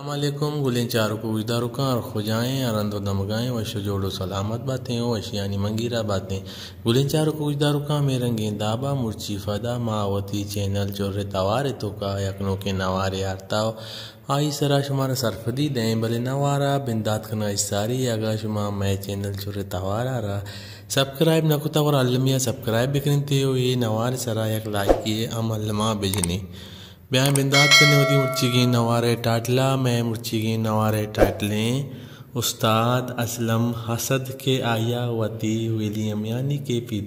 السلام علیکم گلیں چاروں کو وجدہ رکاں اور خجائیں ارند و دمگائیں وشو جوڑو سلامت باتیں وشیانی منگیرہ باتیں گلیں چاروں کو وجدہ رکاں میں رنگیں دابا مرچی فدا ماوتی چینل چورے توارے تو کا یکنوں کے نوارے آرتاو آئی سرا شمارا سرفدی دیں بلے نوارا بندات کنا اساری اگا شما میں چینل چورے توارا را سبسکرائب نہ کتا اور علمیہ سبسکرائب بکنتے ہو یہ نوارے سرا یک لائکی عمل ما بجنی بیاں بندات کرنے ہوتی مرچی کی نوارے ٹاٹلا میں مرچی کی نوارے ٹاٹلیں استاد اسلم حسد کے آیا وتی ویلیم یعنی کہ پیت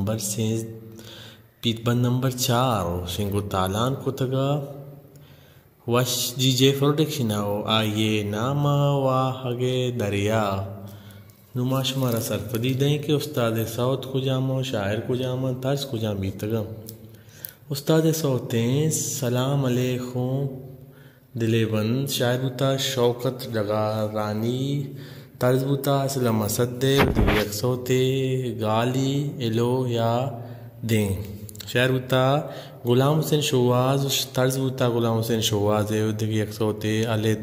بند نمبر 4 شنگو تالان کتگا وش جی جے پروڈکشناو آئیے ناما واہگے دریا نما شمارا سرفدی دیں کہ استاد صوت کو جامو شاعر کو جامو طرز کو جام بیتگا استاد صوتیں سلام علیکم دلے بند شاعر بوتا شوکت ڈگارانی طرز بوتا اسلم اسد دے یک صوتے گالی الو یا دیں شاعر بوتا غلام حسین شواز طرز بوتا غلام حسین شواز دے یک صوتے علی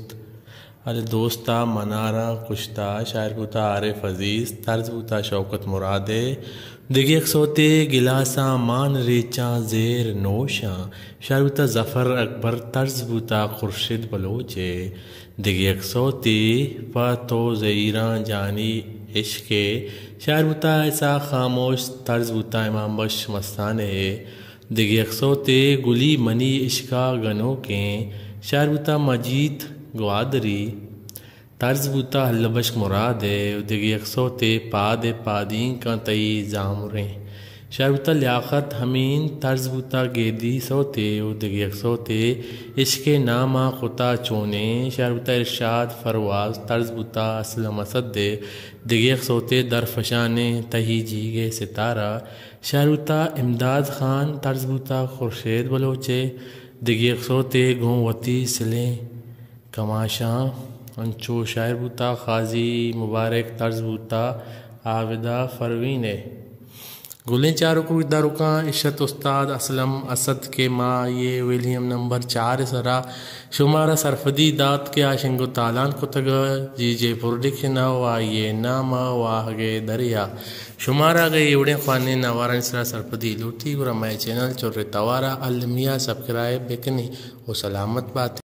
دوستا منارہ کشتا شاعر بوتا عارف عزیز طرز بوتا شوکت مرادے دیگی ایک سوتے گلاساں مان ریچاں زیر نوشاں شاعر بوتا ظفر اکبر طرز بوتا خورشید بلوچے دیگی ایک سوتے پاتو زیراں جانی عشقے شاعر بوتا ایسا خاموش طرز بوتا امام بخش مستانے دیگی ایک سوتے گلی منی عشقا گنوں کے شاعر بوتا مجید گوادری طرز بوتا حل بشک مراد ہے دیگی یک سوتے پاد پادین کا تئی زامریں شاعر بوتا لیاقت حمین طرز بوتا گیدی سوتے دیگی یک سوتے عشق نامہ خطا چونے شاعر بوتا ارشاد فرواز طرز بوتا اسلم اسد دے دیگی یک سوتے درفشانے تہی جیگے ستارہ شاعر بوتا امداد خان طرز بوتا خورشید بلوچے دیگی یک سوتے گھوں وتی سلیں کماشاں انچو شاعر بوتا خازی مبارک طرز بوتا عابدہ فروین گلیں چاروں کو وجدہ رکاں عشت استاد اسلم اسد کے ماں یہ ویلیم نمبر 4 سرا شمارا سرفدی دات کے آشنگو تالان کتگا جی جے پروڈکشن آئیے ناما واہگے دریا شمارا گئی اڑیں خوانے نوارا سرا سرفدی لوٹی گرہ میں چینل چورے توارا علمیہ سبسکرائب بکنی وہ سلامت بات